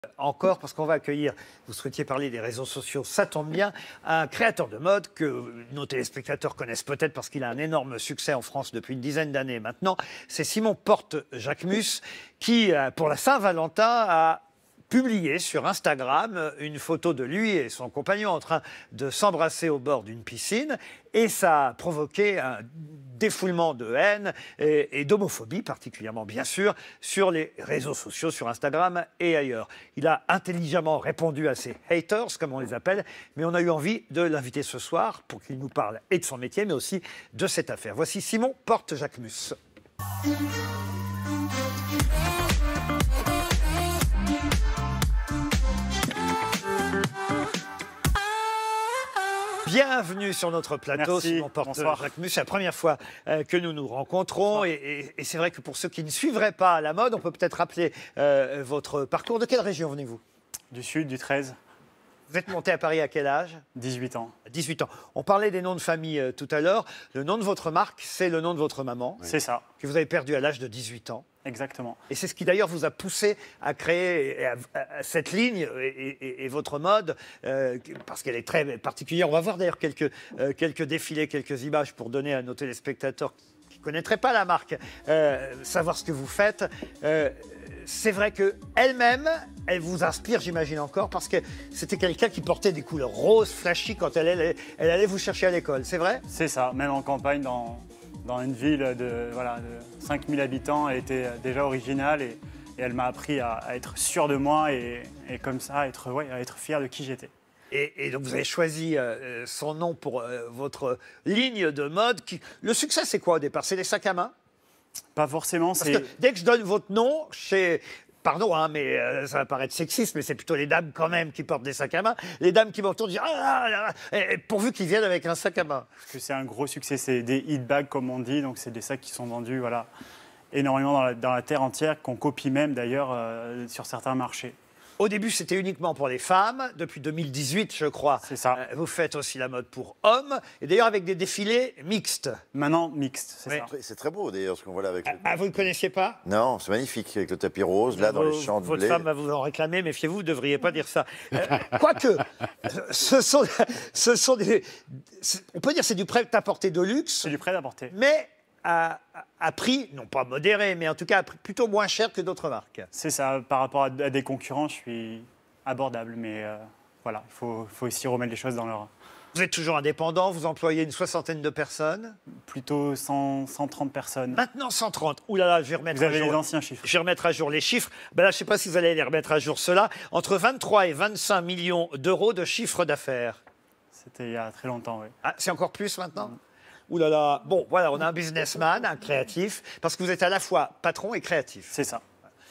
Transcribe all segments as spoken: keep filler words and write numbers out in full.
Encore, parce qu'on va accueillir, vous souhaitiez parler des réseaux sociaux, ça tombe bien, un créateur de mode que nos téléspectateurs connaissent peut-être parce qu'il a un énorme succès en France depuis une dizaine d'années maintenant. C'est Simon Porte-Jacquemus qui, pour la Saint-Valentin, a publié sur Instagram une photo de lui et son compagnon en train de s'embrasser au bord d'une piscine. Et ça a provoqué un défoulement de haine et, et d'homophobie, particulièrement bien sûr, sur les réseaux sociaux, sur Instagram et ailleurs. Il a intelligemment répondu à ses haters, comme on les appelle, mais on a eu envie de l'inviter ce soir pour qu'il nous parle et de son métier, mais aussi de cette affaire. Voici Simon Porte-Jacquemus. Bienvenue sur notre plateau, Merci. Simon Porte-Jacquemus. C'est la première fois euh, que nous nous rencontrons. Et, et, et c'est vrai que pour ceux qui ne suivraient pas la mode, on peut peut-être rappeler euh, votre parcours. De quelle région venez-vous? Du sud, du treize. Vous êtes monté à Paris à quel âge? dix-huit ans. dix-huit ans. On parlait des noms de famille euh, tout à l'heure. Le nom de votre marque, c'est le nom de votre maman. C'est ça. Que vous avez perdu à l'âge de dix-huit ans. Exactement. Et c'est ce qui d'ailleurs vous a poussé à créer à, à, à cette ligne et, et, et votre mode, euh, parce qu'elle est très particulière. On va voir d'ailleurs quelques, euh, quelques défilés, quelques images pour donner à nos téléspectateurs qui ne connaîtraient pas la marque, euh, savoir ce que vous faites. Euh, c'est vrai qu'elle-même, elle vous inspire, j'imagine encore, parce que c'était quelqu'un qui portait des couleurs roses, flashy quand elle, elle, elle allait vous chercher à l'école, c'est vrai? C'est ça, même en campagne, dans, dans une ville de, voilà, de cinq mille habitants, elle était déjà originale et, et elle m'a appris à, à être sûr de moi et, et comme ça, à être, ouais, à être fier de qui j'étais. Et, et donc vous avez choisi euh, son nom pour euh, votre ligne de mode. Qui... Le succès, c'est quoi au départ? C'est les sacs à main? Pas forcément, c'est... Dès que je donne votre nom, chez... Pardon, hein, mais euh, ça va paraître sexiste, mais c'est plutôt les dames quand même qui portent des sacs à main. Les dames qui m'entourent disent « Ah là là !» et pourvu qu'ils viennent avec un sac à main. Parce que c'est un gros succès, c'est des hit bags comme on dit, donc c'est des sacs qui sont vendus voilà, énormément dans la, dans la terre entière, qu'on copie même d'ailleurs euh, sur certains marchés. Au début, c'était uniquement pour les femmes. Depuis deux mille dix-huit, je crois, c'est ça. Euh, vous faites aussi la mode pour hommes. Et d'ailleurs, avec des défilés mixtes. Maintenant, mixte, c'est Oui. ça. C'est très beau d'ailleurs ce qu'on voit là avec. Ah, le... ah, vous ne connaissiez pas? Non, c'est magnifique avec le tapis rose, là dans Vos- les champs de Votre blé. femme va vous en réclamer, méfiez-vous, vous ne devriez pas dire ça. Euh, Quoique, ce sont, ce sont des... On peut dire que c'est du prêt-à-porter de luxe, C'est du prêt-à-porter. mais à, à prix, non pas modéré, mais en tout cas à prix plutôt moins cher que d'autres marques. C'est ça, par rapport à, à des concurrents, je suis abordable, mais euh, voilà, il faut, faut aussi remettre les choses dans leur... Vous êtes toujours indépendant, vous employez une soixantaine de personnes. Plutôt cent, cent trente personnes. Maintenant cent trente. Ouh là là, je vais remettre Vous à avez jour. les anciens chiffres. Je vais remettre à jour les chiffres. Ben là, je ne sais pas si vous allez les remettre à jour ceux-là. Entre vingt-trois et vingt-cinq millions d'euros de chiffre d'affaires. C'était il y a très longtemps, oui. Ah, c'est encore plus maintenant? Ouh là là. Bon, voilà, on a un businessman, un créatif, parce que vous êtes à la fois patron et créatif. C'est ça.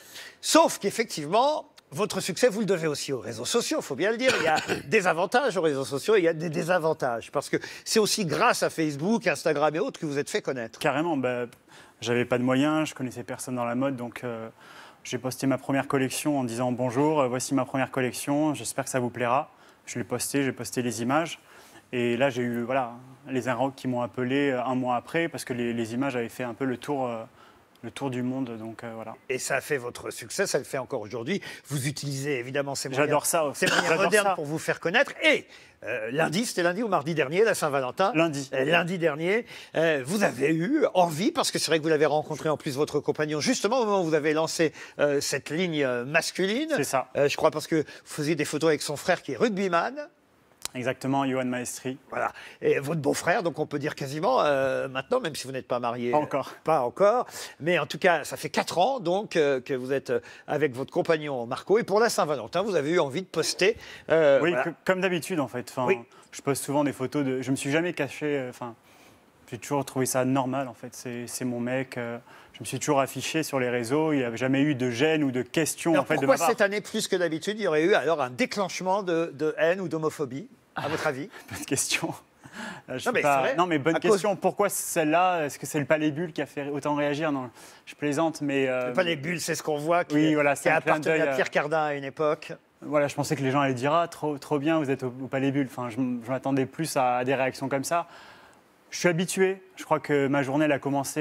Sauf qu'effectivement, votre succès, vous le devez aussi aux réseaux sociaux, il faut bien le dire. Il y a des avantages aux réseaux sociaux et il y a des désavantages. Parce que c'est aussi grâce à Facebook, Instagram et autres que vous êtes fait connaître. Carrément, bah, j'avais pas de moyens, je connaissais personne dans la mode, donc euh, j'ai posté ma première collection en disant bonjour, euh, voici ma première collection, j'espère que ça vous plaira. Je l'ai posté, j'ai posté les images. Et là, j'ai eu voilà, les Inrocks qui m'ont appelé un mois après parce que les, les images avaient fait un peu le tour, euh, le tour du monde. Donc, euh, voilà. Et ça a fait votre succès, ça le fait encore aujourd'hui. Vous utilisez évidemment ces moyens, J'adore ça. ces moyens J'adore modernes ça. pour vous faire connaître. Et euh, lundi, c'était lundi ou mardi dernier, la Saint-Valentin. Lundi. Euh, lundi dernier, euh, vous avez eu envie, parce que c'est vrai que vous l'avez rencontré en plus votre compagnon, justement au moment où vous avez lancé euh, cette ligne euh, masculine. C'est ça. Euh, je crois parce que vous faisiez des photos avec son frère qui est rugbyman. Exactement, Johan Maestri. Voilà. Et votre beau-frère, donc on peut dire quasiment euh, maintenant, même si vous n'êtes pas marié. Pas encore. Pas encore. Mais en tout cas, ça fait quatre ans donc euh, que vous êtes euh, avec votre compagnon Marco. Et pour la Saint-Valentin, vous avez eu envie de poster. euh, Oui, voilà. que- comme d'habitude en fait. Enfin, Oui. Je poste souvent des photos de. Je me suis jamais caché. euh, Enfin, j'ai toujours trouvé ça normal en fait. C'est c'est mon mec. euh, Je me suis toujours affiché sur les réseaux. Il n'y avait jamais eu de gêne ou de questions Alors en fait de pourquoi ma part. cette année, plus que d'habitude, il y aurait eu alors un déclenchement de, de haine ou d'homophobie, à votre avis? Bonne question. Euh, je Non, sais mais pas- c'est vrai. non, mais bonne À cause- question. Pourquoi celle-là? Est-ce que c'est le palais bulle qui a fait autant réagir? Non, je plaisante, mais. euh, C'est pas les bulles, c'est ce qu'on voit qui, Oui, voilà, qui c'est a un clin appartenu d'œil, à euh, Pierre Cardin à une époque. Voilà, je pensais que les gens allaient dire ah, trop, trop bien, vous êtes au, au palais bulle. Enfin, je, m- je m'attendais plus à des réactions comme ça. Je suis habitué. Je crois que ma journée elle a commencé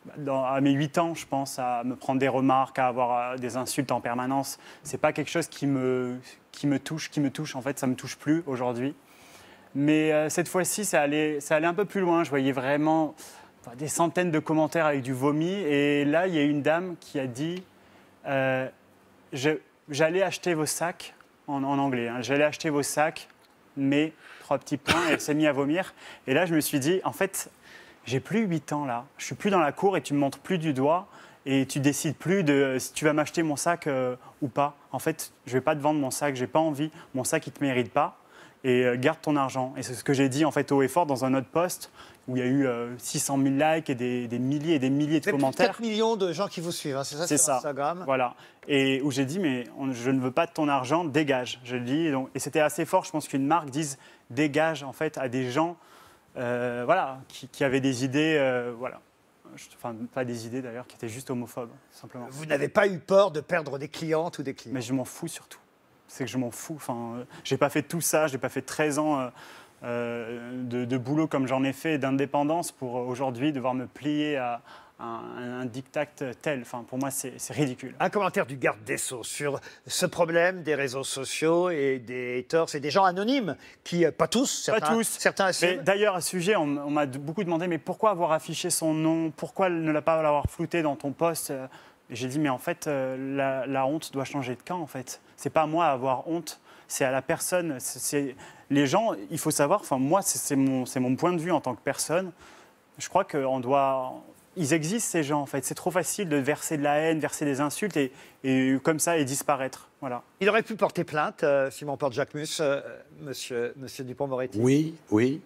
dans, à mes huit ans, je pense, à me prendre des remarques, à avoir euh, des insultes en permanence. C'est pas quelque chose qui me, qui me touche, qui me touche. En fait, ça me touche plus aujourd'hui. Mais euh, cette fois-ci, ça allait, ça allait un peu plus loin. Je voyais vraiment enfin, des centaines de commentaires avec du vomi. Et là, il y a une dame qui a dit euh, je, j'allais acheter vos sacs, en, en anglais, hein, j'allais acheter vos sacs, mais trois petits points, et elle s'est mise à vomir. Et là, je me suis dit, en fait, j'ai plus huit ans là, je suis plus dans la cour et tu me montres plus du doigt et tu décides plus de si tu vas m'acheter mon sac euh, ou pas. En fait, je vais pas te vendre mon sac, j'ai pas envie, mon sac il te mérite pas et euh, garde ton argent. Et c'est ce que j'ai dit en fait haut et fort dans un autre post où il y a eu euh, six cent mille likes et des, des milliers et des milliers de Vous avez plus de commentaires. quatre millions de gens qui vous suivent, hein, c'est ça C'est sur ça, Instagram? voilà. Et où j'ai dit, mais on- je ne veux pas de ton argent, dégage. Je le dis, et, donc, et c'était assez fort, je pense qu'une marque dise dégage en fait à des gens euh, voilà, qui, qui avaient des idées, euh, voilà. Je- enfin pas des idées d'ailleurs, qui étaient juste homophobes, simplement. Vous n'avez pas eu peur de perdre des clientes ou des clients? Mais je m'en fous surtout. C'est que je m'en fous. Enfin, euh, j'ai pas fait tout ça, j'ai pas fait treize ans euh, euh, de, de boulot comme j'en ai fait, d'indépendance, pour euh, aujourd'hui devoir me plier à, à un, un dictat tel. Enfin, pour moi, c'est c'est ridicule. Un commentaire du garde des Sceaux sur ce problème des réseaux sociaux et des haters, c'est des gens anonymes qui, euh, pas tous, certains, Pas tous. certains Mais assument. d'ailleurs, à ce sujet, on, on m'a d- beaucoup demandé, mais pourquoi avoir affiché son nom? Pourquoi ne l'a pas l'avoir flouté dans ton poste? Et j'ai dit, mais en fait, euh, la, la honte doit changer de camp, en fait. C'est pas à moi à avoir honte, c'est à la personne. C'est, c'est- les gens, il faut savoir, enfin, moi, c'est, c'est mon, c'est mon point de vue en tant que personne. Je crois qu'on doit... Ils existent, ces gens, en fait. C'est trop facile de verser de la haine, verser des insultes, et, et comme ça, et disparaître. Voilà. Il aurait pu porter plainte, euh, Simon Porte-Jacquemus, euh, monsieur, monsieur Dupond-Moretti. Oui, oui.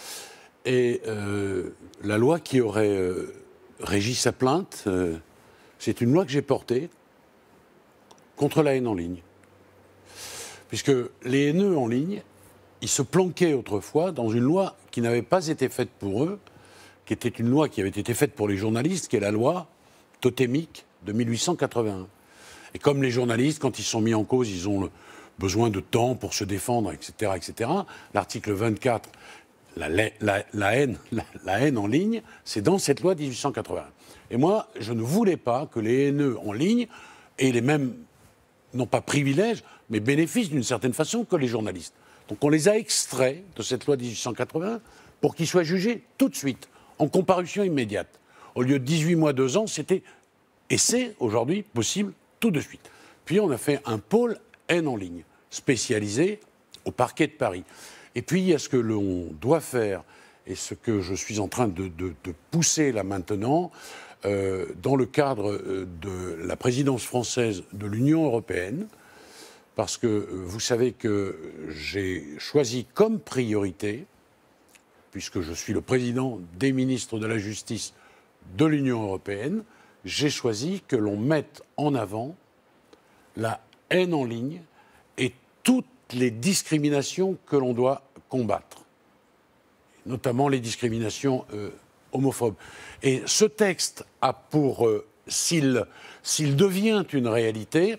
Et euh, la loi qui aurait euh, régi sa plainte, euh, c'est une loi que j'ai portée contre la haine en ligne. Puisque les haineux en ligne, ils se planquaient autrefois dans une loi qui n'avait pas été faite pour eux, qui était une loi qui avait été faite pour les journalistes, qui est la loi totémique de mille huit cent quatre-vingt-un. Et comme les journalistes, quand ils sont mis en cause, ils ont le besoin de temps pour se défendre, et cetera, et cetera, l'article vingt-quatre, la, la, la, haine, la, la haine en ligne, c'est dans cette loi de mille huit cent quatre-vingt-un. Et moi, je ne voulais pas que les haineux en ligne aient les mêmes, non pas privilèges, mais bénéfices d'une certaine façon que les journalistes. Donc on les a extraits de cette loi de mille huit cent quatre-vingt-un pour qu'ils soient jugés tout de suite, en comparution immédiate. Au lieu de dix-huit mois, deux ans, c'était, et c'est aujourd'hui possible tout de suite. Puis on a fait un pôle haine en ligne, spécialisé au parquet de Paris. Et puis il y a ce que l'on doit faire, et ce que je suis en train de, de, de pousser là maintenant, euh, dans le cadre euh, de la présidence française de l'Union européenne, parce que euh, vous savez que j'ai choisi comme priorité, puisque je suis le président des ministres de la Justice de l'Union européenne, j'ai choisi que l'on mette en avant la haine en ligne et toutes les discriminations que l'on doit combattre, notamment les discriminations euh, homophobes. Et ce texte a pour, euh, s'il, s'il devient une réalité,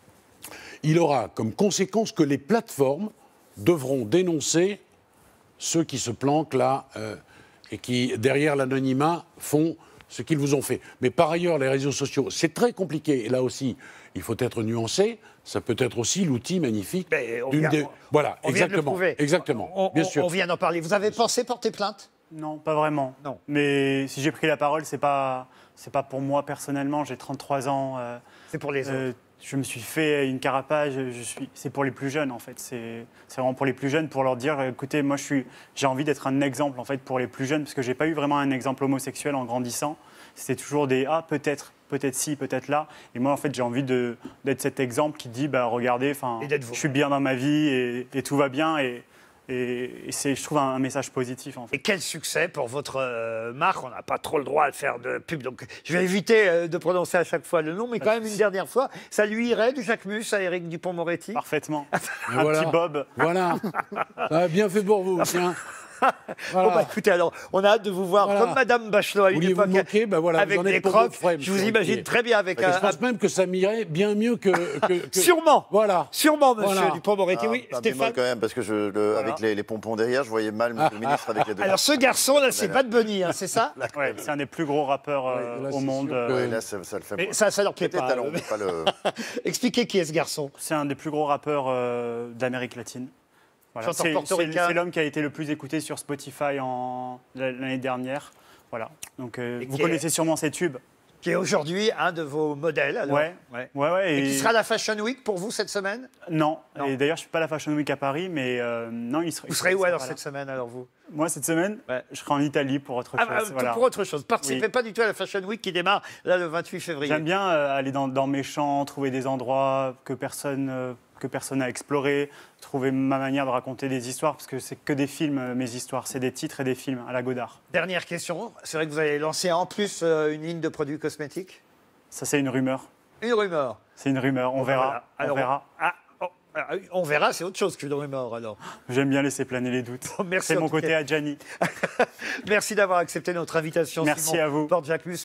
il aura comme conséquence que les plateformes devront dénoncer ceux qui se planquent là euh, et qui, derrière l'anonymat, font ce qu'ils vous ont fait. Mais par ailleurs, les réseaux sociaux, c'est très compliqué. Et là aussi, il faut être nuancé. Ça peut être aussi l'outil magnifique Ben, on d'une vient- des... Voilà, on vient de le exactement. prouver. Exactement, On, bien on- sûr. on vient d'en parler. Vous avez pensé porter plainte? Non, pas vraiment. Non. Mais si j'ai pris la parole, c'est pas, c'est pas pour moi personnellement. J'ai trente-trois ans. euh, C'est pour les autres. euh, je me suis fait une carapace. Je suis, c'est pour les plus jeunes en fait. C'est, c'est vraiment pour les plus jeunes pour leur dire, écoutez, moi je suis, j'ai envie d'être un exemple en fait pour les plus jeunes parce que j'ai pas eu vraiment un exemple homosexuel en grandissant. C'était toujours des ah peut-être, peut-être ci, peut-être là. Et moi en fait j'ai envie de, d'être cet exemple qui dit bah regardez, enfin, Et d'être vous. je suis bien dans ma vie et, et tout va bien et Et, et c'est, je trouve, un, un message positif, en fait. Et quel succès pour votre euh, marque. On n'a pas trop le droit de faire de pub, donc je vais éviter euh, de prononcer à chaque fois le nom, mais quand même une dernière fois, ça lui irait du Jacquemus à Éric Dupond-Moretti? Parfaitement. Et un voilà. petit bob. Voilà. Ça a bien fait pour vous, tiens. Voilà. Bon, bah, écoutez, alors, on a hâte de vous voir Voilà. comme Madame Bachelot à Vous une vouliez vous époque. moquer, bah voilà, avec vous en êtes des pour crocs. votre frame, Je vous sur le imagine pied. très bien avec Et un. je pense même que ça m'irait bien mieux que. que- que- Sûrement. Voilà. Sûrement, monsieur Voilà. Dupond-Moretti. Un- Oui, un Stéphane. bémol quand même, parce que je, le- avec les, les pompons derrière, je voyais mal Ah, le ministre avec les deux. Alors, ce garçon, là, c'est Bad Bunny, hein, c'est ça? Ouais, c'est un des plus gros rappeurs euh, Ouais, là, au c'est monde. sûr euh, que- Ouais, là, ça, ça le fait Mais moins. ça, ça leur plaît Peut-être pas. talent, euh, mais pas le. Expliquez qui est ce garçon. C'est un des plus gros rappeurs euh, d'Amérique latine. Voilà. Chanteur C'est portoricain. c'est- c'est l'homme qui a été le plus écouté sur Spotify en- l'année dernière. Voilà. Donc, euh, Et vous qui est- connaissez sûrement ses tubes. Qui est aujourd'hui un de vos modèles. Alors. Ouais. Ouais. Ouais, ouais. Et qui sera à la Fashion Week pour vous cette semaine? Non. Non. Et d'ailleurs, je ne suis pas à la Fashion Week à Paris, mais euh, non, il sera. Vous il serez sera- où il alors sera cette semaine, alors vous? là. Moi, cette semaine, Ouais. je serai en Italie pour autre Ah, chose. bah, voilà. Pour autre chose. Participez Oui. pas du tout à la Fashion Week qui démarre là le vingt-huit février. J'aime bien euh, aller dans, dans mes champs, trouver des endroits que personne euh, que personne n'a exploré, trouver ma manière de raconter des histoires, parce que c'est que des films, euh, mes histoires, c'est des titres et des films à la Godard. Dernière question. C'est vrai que vous avez lancé en plus euh, une ligne de produits cosmétiques. Ça, c'est une rumeur. Une rumeur. C'est une rumeur, on verra. Voilà. Alors, on verra. Ah, oh, ah, on verra, c'est autre chose qu'une rumeur alors. J'aime bien laisser planer les doutes. Merci C'est en mon tout côté cas. à Gianni. Merci d'avoir accepté notre invitation. Merci Simon à vous. Porte-Jacques.